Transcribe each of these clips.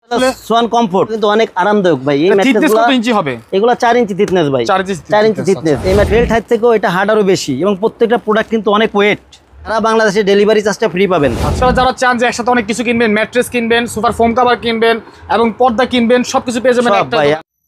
Schwann comfort কিন্তু অনেক আরামদায়ক ভাই। এই ম্যাট্রেসগুলো কত ইঞ্চি হবে? এগুলো 4 ইঞ্চি থিকনেস ভাই, 4 ইঞ্চি থিকনেস। এই ম্যাটেরিয়াল হাইট থেকেও এটা হার্ড আরো বেশি এবং প্রত্যেকটা প্রোডাক্ট কিন্তু অনেক ওয়েট। সারা বাংলাদেশে ডেলিভারি চার্জটা ফ্রি পাবেন। আপনারা যারা চান যে একসাথে অনেক কিছু কিনবেন, ম্যাট্রেস কিনবেন, সুপার ফোম কভার কিনবেন এবং পর্দা কিনবেন, সবকিছু পেয়ে যাবেন একটা।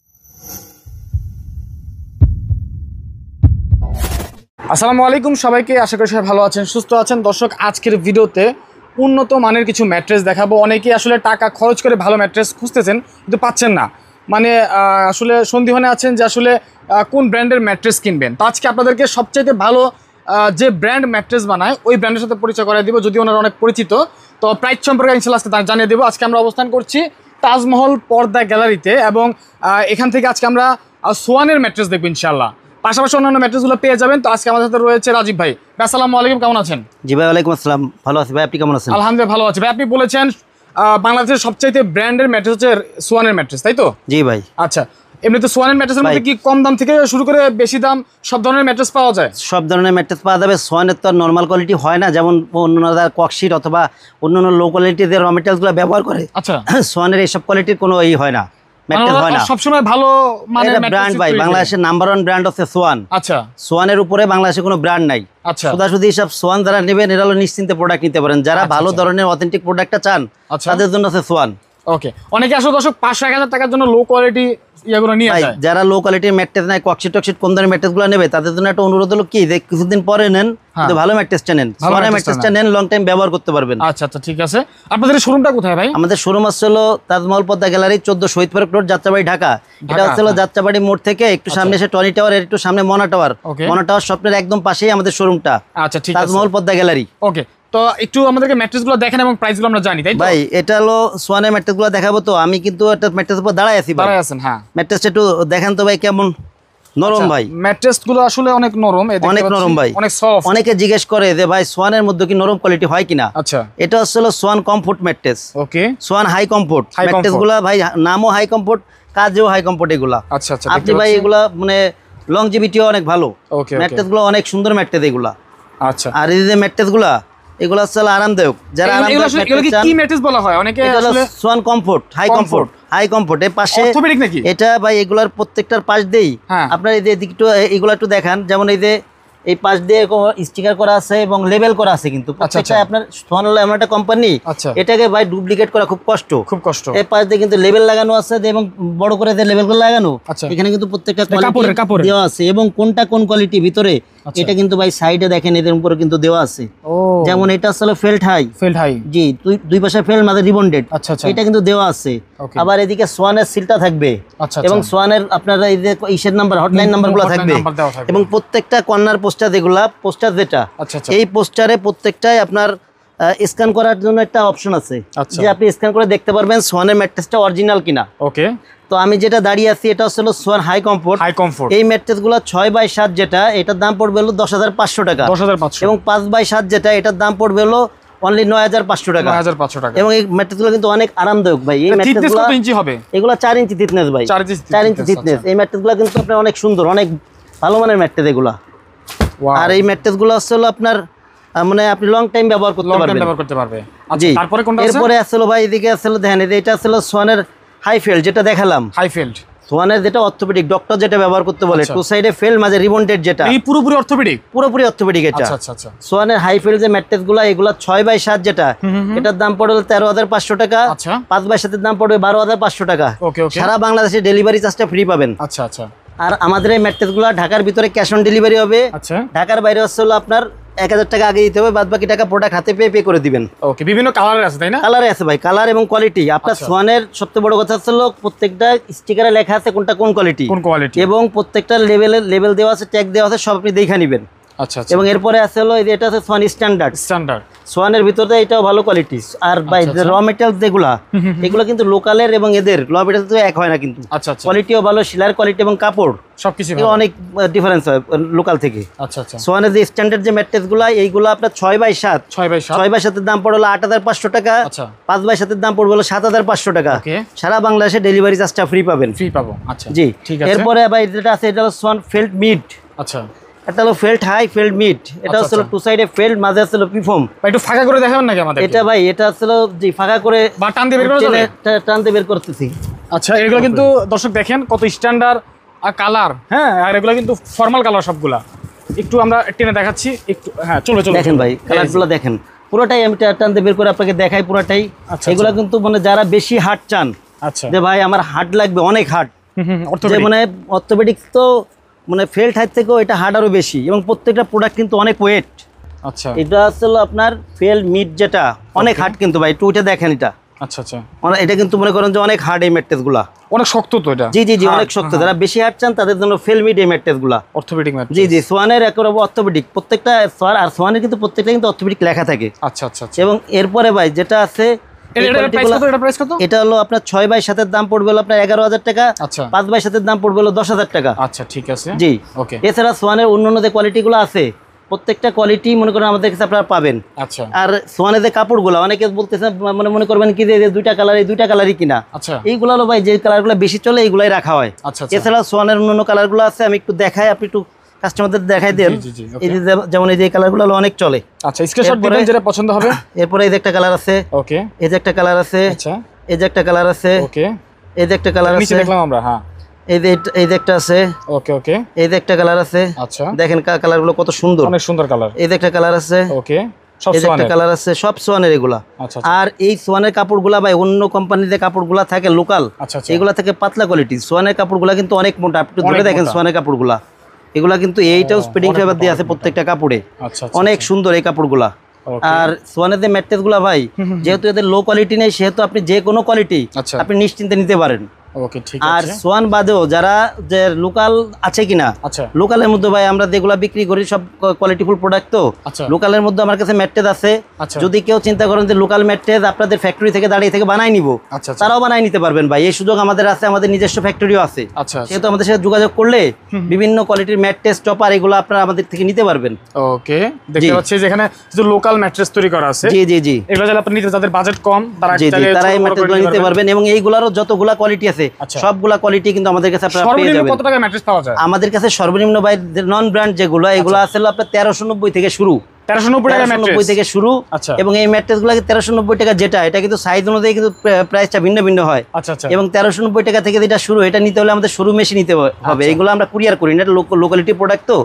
আসসালামু আলাইকুম সবাইকে, আশা করি সবাই ভালো আছেন, সুস্থ আছেন। দর্শক, আজকের ভিডিওতে উন্নত মানের কিছু ম্যাট্রেস দেখাবো। অনেকেই আসলে টাকা খরচ করে ভালো ম্যাট্রেস খুঁজতেছেন কিন্তু পাচ্ছেন না, মানে আসলে সন্দিহানে আছেন যে আসলে কোন ব্র্যান্ডের ম্যাট্রেস কিনবেন। তো আজকে আপনাদেরকে সবচেয়ে ভালো যে ব্র্যান্ড ম্যাট্রেস বানায় ওই ব্র্যান্ডের সাথে পরিচয় করাই দিব, যদি ওনারা অনেক পরিচিত। তো প্রাইস সম্পর্কে ইনশাআল্লাহ আজকে জানিয়ে দেবো। আজকে আমরা অবস্থান করছি তাজমহল পর্দা গ্যালারিতে এবং এখান থেকে আজকে আমরা সোয়ানের ম্যাট্রেস দেখবো ইনশাআল্লাহ। পাশাপাশি অন্যান্য ম্যাট্রেসগুলো পেয়ে যাবেন। তো আজকে আমাদের সাথে রয়েছে রাজীব ভাই। আসসালামু আলাইকুম, কেমন আছেন? জি ভাই, ওয়ালাইকুম আসসালাম, ভালো আছি ভাই, আপনি কেমন আছেন? আলহামদুলিল্লাহ ভালো আছি ভাই। আপনি বলেছেন বাংলাদেশের সবচাইতে ব্র্যান্ডের ম্যাট্রেস হচ্ছে সোয়ানের ম্যাট্রেস, তাই তো? জি ভাই। আচ্ছা, এমনিতে সোয়ানের ম্যাট্রেসের মধ্যে কি কম দাম থেকে শুরু করে বেশি দাম সব ধরনের ম্যাট্রেস পাওয়া যায়? সব ধরনের ম্যাট্রেস পাওয়া যাবে। সোয়ানের তো আর নর্মাল কোয়ালিটি হয় না, যেমন অন্যান্য ককশিট অথবা অন্যান্য লো কোয়ালিটির র ম্যাটেরিয়ালসগুলো ব্যবহার করে। আচ্ছা, সোয়ানের এইসব কোয়ালিটির কোনো হয় না, ম্যাট্রেস হয় না। সবসময় ভালো মানের ব্র্যান্ড ভাই, বাংলাদেশের নাম্বার 1 ব্র্যান্ড হচ্ছে সোয়ান। আচ্ছা, সোয়ানের উপরে বাংলাদেশে কোনো ব্র্যান্ড নাই। আচ্ছা, শুধু সব সোয়ান যারা নেবেন এরা হলো নিশ্চিন্তে প্রোডাক্ট নিতে পারেন। যারা ভালো ধরনের অথেন্টিক প্রোডাক্টটা চান তাদের জন্য আছে সোয়ান। ওকে, অনেকে আসলে দর্শক 500-1000 টাকার জন্য লো কোয়ালিটি ইয়াগুলো নিয়ে যায়। যারা লো কোয়ালিটির ম্যাট্রেস নাই, ককশিট টকশিট কোন ধরনের ম্যাট্রেসগুলো নেবে তাদের জন্য একটা অনুরোধ হলো কি, যে কিছুদিন পরে নেন কিন্তু ভালো ম্যাট্রেসটা নেন, সোয়ানের ম্যাট্রেসটা নেন, লং টাইম ব্যবহার করতে পারবেন। আচ্ছা আচ্ছা, ঠিক আছে। আপনাদের শোরুমটা কোথায় ভাই? আমাদের শোরুম আছে হলো Taj Mahal Padma gallery, 14 Shahid park road, Jatrabari, Dhaka. এটা হচ্ছে যাত্রাবাড়ি মোড় থেকে একটু সামনে এসে টনি টাওয়ার, এর একটু সামনে মনা টাওয়ার। মনা টাওয়ার স্বপ্নের একদম পাশেই আমাদের শোরুমটা। আচ্ছা, ঠিক আছে, তাজমহল পদ্মা গ্যালারি। ওকে, তো একটু আমাদেরকে ম্যাট্রেসগুলো দেখেন এবং প্রাইসগুলো আমরা জানি, তাই তো? ভাই, এটা হলো সোয়ানের ম্যাট্রেসগুলো দেখাবো। তো আমি কিন্তু একটা ম্যাট্রেসের উপর দাঁড়ায় আছি। দাঁড়ায় আছেন? হ্যাঁ, ম্যাট্রেসটা একটু দেখেন তো ভাই, কেমন নরম ভাই। ম্যাট্রেসগুলো আসলে অনেক নরম, অনেক নরম ভাই, অনেক সফট। অনেকে জিজ্ঞেস করে যে ভাই সোয়ানের মধ্যে কি নরম কোয়ালিটি হয় কিনা। আচ্ছা, এটা হচ্ছে Swan comfort mattress. Okay, Swan high comfort ম্যাট্রেসগুলো ভাই, নামও হাই কমফোর্ট, কাজেও হাই কমফোর্ট এগুলা। আচ্ছা আচ্ছা, আপনি ভাই এগুলা মানে লংজিভিটিও অনেক ভালো। ম্যাট্রেসগুলো অনেক সুন্দর ম্যাট্রেস এগুলা। আচ্ছা, আর এই যে ম্যাট্রেসগুলা এগুলো আসলে আরামদায়ক। যারা কি ম্যাট্রেস বলা হয় অনেকে আসলে Swan comfort, high comfort, high comfort. এর পাশে অর্থোপেডিক নাকি এটা ভাই? এগুলার প্রত্যেকটার পাশ দেই আপনার এই যে একটু এগুলো একটু দেখান, যেমন এই যে এই পাশ দিয়ে স্টিকার করা আছে এবং লেবেল করা আছে, কিন্তু প্রত্যেকটা আপনার সোয়ান হলো এমন একটা কোম্পানি, এটাকে ভাই ডুপ্লিকেট করা খুব কষ্ট, খুব কষ্ট। এই পাশ দিয়ে কিন্তু লেবেল লাগানো আছে এবং বড় করে যে লেবেলগুলো লাগানো, এখানে কিন্তু প্রত্যেকটা কোয়ালিটি দেওয়া আছে এবং কোনটা কোন কোয়ালিটি ভিতরে এটা কিন্তু ভাই সাইডে দেখেন এদের উপরে কিন্তু দেওয়া আছে। যেমন এটা আসলে ফেল্ট হাই, জি, দুই পাশে ফেল্ট, মাঝে রিবন্ডেড, এটা কিন্তু দেওয়া আছে। আবার এদিকে সোয়ানের সিলটা থাকবে এবং সোয়ানের আপনারা এই যে ইসের নাম্বার, হটলাইন নাম্বারগুলো থাকবে এবং প্রত্যেকটা কর্নার পোস্টার যেগুলা, পোস্টার যেটা এই পোস্টারে প্রত্যেকটাই আপনার স্ক্যান করার জন্য একটা অপশন আছে, যে আপনি স্ক্যান করে দেখতে পারবেন সোয়ানের ম্যাট্রেসটা অরিজিনাল কিনা। ওকে, তো আমি যেটা দাঁড়িয়ে আছি এটা হচ্ছে সোয়ান হাই কমফোর্ট। এই ম্যাট্রেসগুলো 6x7 যেটা, এটার দাম পড়বে হলো 10,500 টাকা। এবং 5x7 যেটা, এটার দাম পড়বে হলো অনলি 9,500 টাকা। এবং এই ম্যাট্রেসগুলো কিন্তু অনেক আরামদায়ক ভাই। এই ম্যাট্রেসগুলো কত ইঞ্চি হবে? এগুলো 4 ইঞ্চি থিকনেস ভাই, 4 ইঞ্চি থিকনেস। এই ম্যাট্রেসগুলো কিন্তু আপনার অনেক সুন্দর, অনেক ভালো মানের ম্যাট্রেস এগুলা। আর এই ম্যাট্রেসগুলো আসলে আপনার মানে আপনি লং টাইম ব্যবহার করতে পারবেন। জি, তারপরে কোনটা আছে? এরপরে আসলে ভাই এদিকে আসলে দেখেন, এটা আসলে সোয়ানের হাই ফেল্ড যেটা দেখালাম, হাই ফেল্ড সোয়ানের যেটা অর্থোপেডিক ডক্টর যেটা ব্যবহার করতে বলে, টু সাইডে ফেল্ড, মাঝে রিবন্ডেড, যেটা এই পুরোপুরি অর্থোপেডিক, পুরোপুরি অর্থোপেডিক এটা। আচ্ছা আচ্ছা, সোয়ানের হাই ফেল্ড যে ম্যাট্রেসগুলো, এগুলা 6x7 যেটা, এটার দাম পড়বে 13,500 টাকা। 5x7 এর দাম পড়বে 12,500 টাকা। সারা বাংলাদেশে ডেলিভারি চার্জটা ফ্রি পাবেন। আচ্ছা আচ্ছা, আর আমাদের এই ম্যাট্রেসগুলো ঢাকার ভিতরে ক্যাশ অন ডেলিভারি হবে। আচ্ছা, ঢাকার বাইরে হলো আপনার 1000 টাকা আগে দিতে হবে, বাদ বাকি টাকা প্রোডাক্ট হাতে পে করে দিবেন। ওকে, বিভিন্ন কালারের আছে তাই না? কালারে আছে ভাই, কালার এবং কোয়ালিটি। আপনার সোয়ানের সবচেয়ে বড় কথা হলো প্রত্যেকটা স্টিকারে লেখা আছে কোনটা কোন কোয়ালিটি, এবং প্রত্যেকটা লেভেল দেওয়া আছে, ট্যাগ দেওয়া আছে, সব আপনি দেখে নেবেন। আচ্ছা, এবং এরপরে আছে হলো এটা আছে সোয়ান স্ট্যান্ডার্ড। সোয়ানের ভিতরে এটাও ভালো কোয়ালিটি। আর ভাই র মেটেরিয়ালস যেগুলা, এগুলো কিন্তু লোকালের এবং এদের র মেটেরিয়ালস তো এক হয় না কিন্তু। আচ্ছা, কোয়ালিটিও ভালো, সেলার কোয়ালিটি এবং কাপড় সবকিছু অনেক ডিফারেন্স হয় লোকাল থেকে। আচ্ছা আচ্ছা, সোয়ানের যে স্ট্যান্ডার্ড যে ম্যাট্রেসগুলো, এইগুলো আপনার 6x7, 6x7 এর দাম পড়ে হলো 8,500 টাকা। 5x7 এর দাম পড়বে হলো 7,500 টাকা। সারা বাংলাদেশে ডেলিভারি চার্জটা ফ্রি পাবেন। ফ্রি পাবো। আচ্ছা, জি, ঠিক আছে। এরপরে ভাই যেটা আছে এটা হলো সোয়ান ফেল্ট মিড। আচ্ছা, এটা হলো ফেল্ট হাই ফেল্ট মিড, এটা হচ্ছে টু সাইডে ফেল্ট, মাঝে আছে পিফম। একটু ফাঁকা করে দেখাবেন নাকি আমাদের? এটা ভাই এটা হচ্ছে জি ফাঁকা করে বা টান দিয়ে বের করা যাবে? টান দিয়ে বের করতেছি। আচ্ছা, এগুলো কিন্তু দর্শক দেখেন কত স্ট্যান্ডার্ড আর কালার, হ্যাঁ, আর এগুলো কিন্তু ফর্মাল কালার সবগুলা। একটু আমরা টেনে দেখাচ্ছি একটু, হ্যাঁ চলো চলো দেখেন ভাই কালারগুলো দেখেন পুরোটাই আমি টান দিয়ে বের করে আপনাকে দেখাই পুরোটাই। আচ্ছা, এগুলা কিন্তু মানে যারা বেশি হার্ড চান, আচ্ছা, যে ভাই আমার হার্ড লাগবে অনেক হার্ড, যে মানে অর্থোপেডিক্স তো মানে ফেল্ট হাইট থেকেও এটা হার্ড আরো বেশি, এবং প্রত্যেকটা প্রোডাক্ট কিন্তু অনেক ওয়েট। আচ্ছা, এটা আসলে আপনার ফেল মিড যেটা অনেক হার্ড কিন্তু ভাই, একটু ওইটা দেখেন এটা। আচ্ছা আচ্ছা, মানে এটা কিন্তু মনে করেন যে অনেক হার্ড এই ম্যাট্রেস গুলা, অনেক শক্ত তো এটা। জি জি জি অনেক শক্ত, যারা বেশি হার্ড চান তাদের জন্য ফেল মিড এই ম্যাট্রেস গুলা অর্থোপেডিক ম্যাট্রেস। জি জি সোয়ানের একেবারে অর্থোপেডিক প্রত্যেকটা সোয়ান, আর সোয়ানের কিন্তু প্রত্যেকটা কিন্তু অর্থোপেডিক লেখা থাকে। আচ্ছা আচ্ছা, এবং এরপরে ভাই যেটা আছে এটা হলো আপনার 6x7 দাম পড়বে হলো আপনার 11,000 টাকা। আচ্ছা, 5x7 দাম পড়বে হলো 10,000 টাকা। আচ্ছা ঠিক আছে, জি ওকে। এছাড়া সোয়ানের অন্যান্য যে কোয়ালিটিগুলো আছে প্রত্যেকটা কোয়ালিটি মনে করেন আমাদের কাছে আপনারা পাবেন। আচ্ছা, আর সোয়ানের যে কাপড়গুলো অনেকে বলতেছেন মানে মনে করবেন কি যে দুইটা কালার, এই দুইটা কালারই কিনা। আচ্ছা, এইগুলো হলো ভাই যে কালারগুলো বেশি চলে এইগুলাই রাখা হয়। আচ্ছা, এছাড়া সোয়ানের অন্যান্য কালারগুলো আছে, আমি একটু দেখাই, আপনি একটু কাস্টমারদের দেখাই দেন। এই যে যেমন এই যে কালারগুলো অনেক চলে। আচ্ছা, স্ক্রিনশট দিবেন যেটা পছন্দ হবে। এরপরে এই যে একটা কালার আছে, ওকে, এই যে একটা কালার আছে, আচ্ছা, এই যে একটা কালার আছে, ওকে, এই যে একটা কালার নিচে আছে, দেখলাম আমরা, হ্যাঁ, এই যে একটা আছে, ওকে ওকে, এই যে একটা কালার আছে। আচ্ছা, দেখেন কালারগুলো কত সুন্দর, অনেক সুন্দর কালার। এই যে একটা কালার আছে, ওকে, সব এই যে একটা কালার আছে, সব সোয়ানের এগুলা। আচ্ছা, আর এই সোয়ানের কাপড়গুলা ভাই অন্য কোম্পানির যে কাপড়গুলা থাকে লোকাল, আচ্ছা, এগুলা থেকে পাতলা কোয়ালিটি। সোয়ানের কাপড়গুলা কিন্তু অনেক মোটা, আপনি ধরে দেখেন সোয়ানের কাপড়গুলা, এগুলা কিন্তু এইটাও স্প্রেডিং ফাইবার দিয়ে আছে প্রত্যেকটা কাপড়ে, আচ্ছা, অনেক সুন্দর এই কাপড়গুলা। আর সোয়ানের যে ম্যাট্রেস গুলা ভাই যেহেতু এদের লো কোয়ালিটি নেই, সেহেতু আপনি যে কোনো কোয়ালিটি আপনি নিশ্চিন্তে নিতে পারেন। ওকে, ঠিক আর আছে। সোয়ান বাদেও যারা যে লোকাল আছে কিনা, আচ্ছা, লোকালের মধ্যে ভাই আমরা যেগুলা বিক্রি করি সব কোয়ালিটিফুল প্রোডাক্ট, তো আচ্ছা, লোকালের মধ্যে আমার কাছে ম্যাট্রেস আছে। আচ্ছা, যদি কেউ চিন্তা করেন যে লোকাল ম্যাট্রেস আপনাদের ফ্যাক্টরি থেকে দাঁড়িয়ে থেকে বানাই নিব, আচ্ছা, তারাও বানাই নিতে পারবেন ভাই, এই সুযোগ আমাদের আছে, আমাদের নিজস্ব ফ্যাক্টরিও আছে। আচ্ছা, সেহেতু আমাদের সাথে যোগাযোগ করলে বিভিন্ন কোয়ালিটির ম্যাট্রেস টপার এগুলো আপনারা আমাদের থেকে নিতে পারবেন। ওকে, দেখতে পাচ্ছি যেখানে শুধু লোকাল ম্যাট্রেস তৈরি করা আছে। জি জি জি, এগুলো যারা আপনি নিতে যাদের বাজেট কম তারা এই ম্যাট্রেসগুলো নিতে পারবেন, এবং এইগুলারও যতগুলা কোয়ালিটি আছে সবগুলা কোয়ালিটি কিন্তু আমাদের কাছে আপনারা পেয়ে যাবেন। কত টাকা ম্যাট্রেস পাওয়া যায় আমাদের কাছে? সর্বনিম্ন ভাই নন ব্র্যান্ড যেগুলো এগুলো আছে আপনার 1390 থেকে শুরু, 1390 থেকে শুরু। এবং এই ম্যাট্রেসগুলোকে 1390 টাকা যেটা, এটা কিন্তু সাইজ অনুযায়ী কিন্তু প্রাইসটা ভিন্ন ভিন্ন হয়। আচ্ছা আচ্ছা, এবং 1390 টাকা থেকে যেটা শুরু, এটা নিতে হলে আমাদের শোরুম এসে নিতে হবে। এগুলো আমরা কুরিয়ার করি না, এটা লোকালিটি প্রোডাক্ট, তো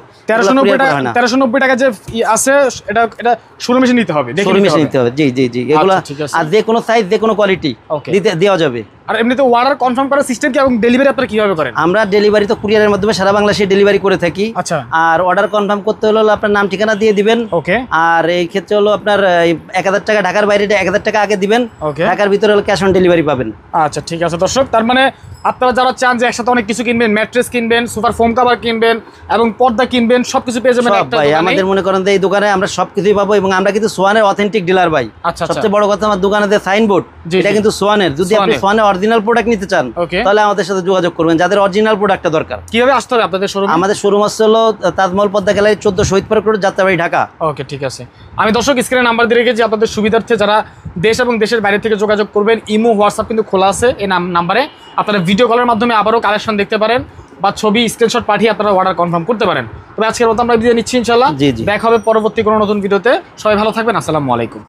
1390 টাকা যে আছে এটা শোরুম এসে নিতে হবে, শোরুম এসে নিতে হবে। জি জি জি, এগুলো আর যে কোনো সাইজ যে কোনো কোয়ালিটি দেওয়া যাবে। আর এমনিতে অর্ডার কনফার্ম করার সিস্টেম কি এবং ডেলিভারি আপনারা কিভাবে করেন? আমরা ডেলিভারি তো কুরিয়ারের মাধ্যমে সারা বাংলাদেশে ডেলিভারি করে থাকি। আচ্ছা, আর অর্ডার কনফার্ম করতে হলে আপনার নাম ঠিকানা দিয়ে দিবেন। ওকে, আর এই ক্ষেত্রে হলো আপনার 1000 টাকা, ঢাকার বাইরে 1000 টাকা আগে দিবেন, ঢাকার ভিতরে হলো ক্যাশ অন ডেলিভারি পাবেন। আচ্ছা ঠিক আছে দর্শক, তার মানে আপনারা যারা চান যে একসাথে অনেক কিছু কিনবেন, ম্যাট্রেস কিনবেন, সুপার ফোম কভার কিনবেন এবং পর্দা কিনবেন, সবকিছু পেয়ে যাবেন একটা দোকানে। আমাদের মনে করেন যে এই দোকানে আমরা সবকিছুই পাবো, এবং আমরা কিন্তু সোয়ানের অথেন্টিক ডিলার ভাই। আচ্ছা, সবচেয়ে বড় কথা আমার দোকানে যে সাইনবোর্ড, এটা কিন্তু সোয়ানের। যদি আপনি সোয়ানের অরিজিনাল প্রোডাক্ট নিতে চান তাহলে আমাদের সাথে যোগাযোগ করবেন, যাদের অরিজিনাল প্রোডাক্টটা দরকার। কিভাবে আসতে হবে আপনাদের শোরুম? আমাদের শোরুম আছে হলো Taj Mahal Padma gallery 14 Shahid park road, Jatrabari, Dhaka. Okay, ঠিক আছে। আমি দর্শক স্ক্রিনে নাম্বার দিয়ে রেখেছি আপনাদের সুবিধার্থে, যারা দেশ এবং দেশের বাইরে থেকে যোগাযোগ করবেন। ইমো, হোয়াটসঅ্যাপ কিন্তু খোলা আছে এই নাম্বারে, আপনারা ভিডিও কলের মাধ্যমে আবারও কালেকশন দেখতে পারেন বা ছবি স্ক্রিনশট পাঠিয়ে আপনারা অর্ডার কনফার্ম করতে পারেন। তবে আজকের মতো আমরা বিদায় নিচ্ছি, ইনশাআল্লাহ দেখা হবে পরবর্তী কোনো নতুন ভিডিওতে। সবাই ভালো থাকবেন, আসসালামু আলাইকুম।